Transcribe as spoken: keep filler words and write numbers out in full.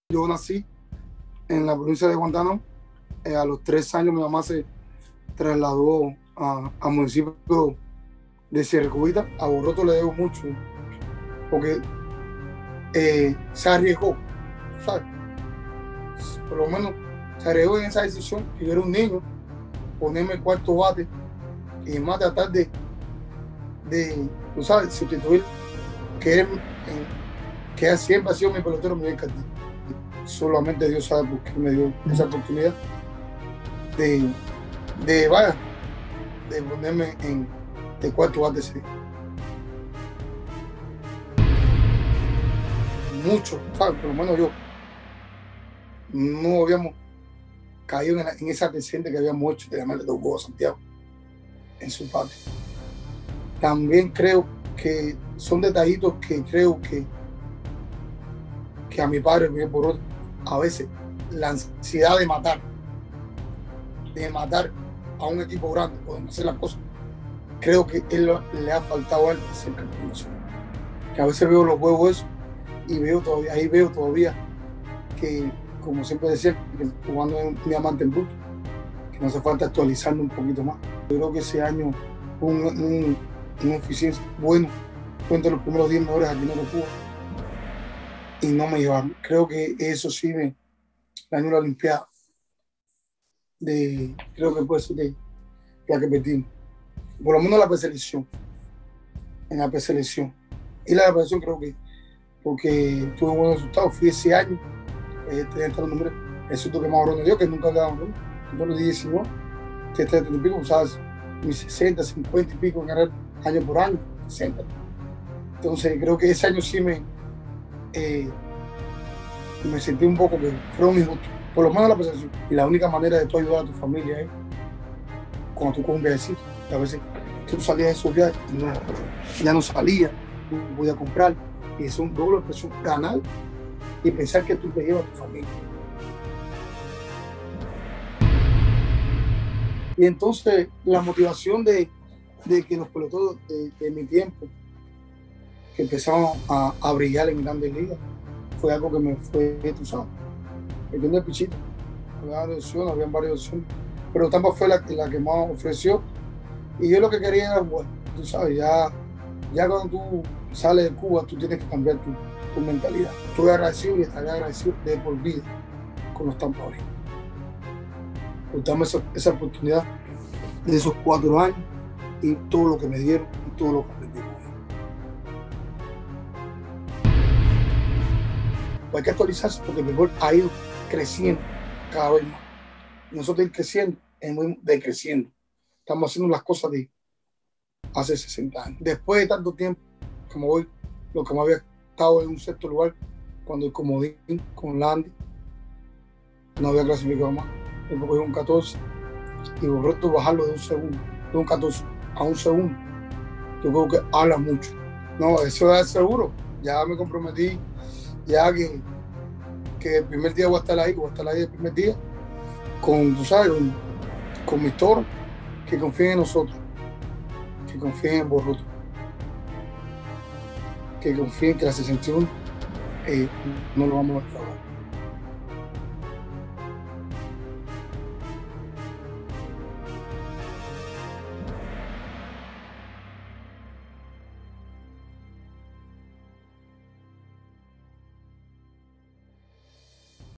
Yo nací en la provincia de Guantánamo. Eh, a los tres años mi mamá se trasladó a, a municipio de Sierra Cubita. A Borroto le debo mucho, porque eh, se arriesgó, ¿sabes? Por lo menos se arriesgó en esa decisión, que yo era un niño, ponerme el cuarto bate y más tratar de, de tú sabes, sustituir, que, él, que él siempre ha sido mi pelotero Miguel Castillo. Solamente Dios sabe por qué me dio esa oportunidad de, de vaya, de ponerme en de cuarto bate. Sí. Mucho, ¿sabes? Por lo menos yo no habíamos caído en, la, en esa creciente que habíamos hecho de llamarle dos goles a Santiago en su patio. También creo que son detallitos que creo que, que a mi padre, Miguel Borroto, a veces la ansiedad de matar, de matar a un equipo grande, pueden hacer las cosas, creo que él le ha faltado a él ser campeón nacional. Que a veces veo los juegos eso y veo todavía, ahí veo todavía que, como siempre decía, que jugando en un diamante en bruto, que no hace falta actualizarlo un poquito más. Yo creo que ese año un, un, una eficiencia bueno, fue entre los primeros diez mejores aquí en Cuba y no me llevaron. Creo que eso sí me, el año de la Olimpiada, de, creo que puede ser de la que perdimos. Por lo menos la preselección, en la preselección. Y la preselección creo que, porque tuve buenos resultados, fui ese año, este es el número, el susto que más oro me dio, que nunca quedaba, ¿no? Yo los diecinueve, que este y pico, ¿sabes? Mis sesenta, cincuenta y pico en ganar año por año, sesenta. Entonces creo que ese año sí me, eh, me sentí un poco que fueron injustos, por lo menos la preselección. Y la única manera de tú ayudar a tu familia es cuando tú coges un viajecito. A veces tú salías de esos viajes y no, ya no salías, no podías comprar. Y es un doble presión, ganar y pensar que tú te llevas a tu familia. Y entonces la motivación de, de que los peloteros de, de mi tiempo, que empezamos a, a brillar en Grandes Ligas, fue algo que me fue, tú sabes, metiendo el pichito. Había varias opciones, habían varias opciones, pero Tampa fue la, la que más ofreció. Y yo lo que quería era, bueno, tú sabes, ya, ya cuando tú sales de Cuba, tú tienes que cambiar tu, tu mentalidad. Estoy agradecido y estaré agradecido de por vida con los Tampa Bay, por darme esa, esa oportunidad de esos cuatro años y todo lo que me dieron y todo lo que aprendí. Pues hay que actualizarse porque el béisbol ha ido creciendo cada vez más. Nosotros ir creciendo es muy decreciendo. Estamos haciendo las cosas de hace sesenta años. Después de tanto tiempo, como hoy, lo que me había estado en un sexto lugar, cuando el comodín con Landy no había clasificado más. Después cogí un catorce y Borroto bajarlo de un segundo, de un catorce a un segundo. Yo creo que habla mucho. No, eso es seguro. Ya me comprometí, ya que, que el primer día voy a estar ahí, voy a estar ahí el primer día, con, tú sabes, con, con mis toros, que confíen en nosotros, que confíen en Borroto, que confíen que la sesenta y uno eh, no lo vamos a defraudar.